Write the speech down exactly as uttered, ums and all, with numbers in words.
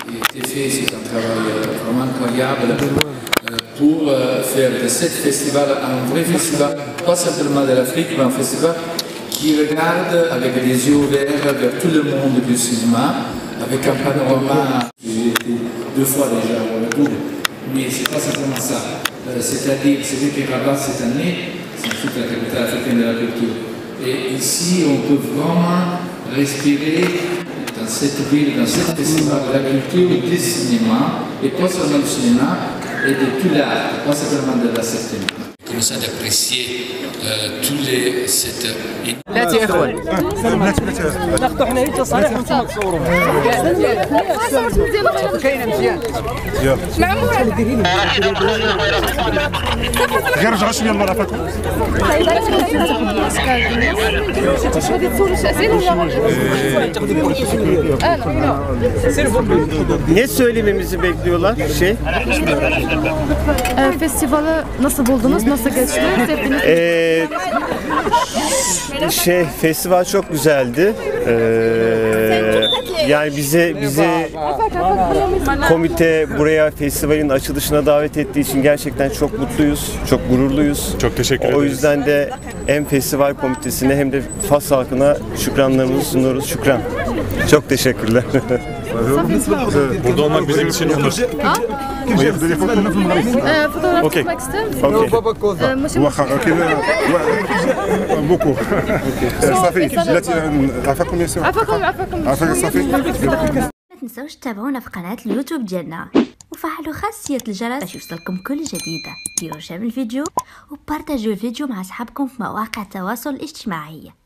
été fait, c'est un travail vraiment incroyable pour faire de ce festival un vrai festival, pas simplement de l'Afrique, mais un festival qui regarde avec des yeux ouverts vers tout le monde du cinéma, avec un panorama. J'ai été deux fois déjà au retour, mais c'est pas simplement ça. C'est-à-dire, c'était que Rabat cette année, c'est toute la capitale africaine de la culture. Et ici, on peut vraiment respirer dans cette ville, dans ce festival de la culture, du cinéma, et pas seulement du cinéma, et de tout l'art, pas simplement de la scène. Comme ça, d'apprécier euh, tous les cette. بلاتي يا اخوان ناخذوا حنا تصاريح ونتم تصوروا كاينه مزيان معمول غير رجعوا شويه المره فاتت Ne söylememizi bekliyorlar? Şey. Festivali nasıl buldunuz? Nasıl geçti? Ee, şey festival çok güzeldi. Ee, yani bize bize komite buraya festivalin açılışına davet ettiği için gerçekten çok mutluyuz, çok gururluyuz. Çok teşekkür ederiz. O yüzden de hem festival komitesine hem de Fas halkına şükranlarımızı sunuyoruz. Şükran. Çok teşekkürler. Burada olmak bizim için onur. Fotoğraf çekmek ister misin? واخا كاين بوكو صافي بلاتي عفاكم يا سي عفاكم عفاكم عفاك صافي. ما تنسوش تتابعونا في قناة اليوتيوب ديالنا وفعلوا خاصية الجرس باش يوصلكم كل جديدة. ديروا شير الفيديو وبارتاجوا الفيديو مع اصحابكم في مواقع التواصل الاجتماعي.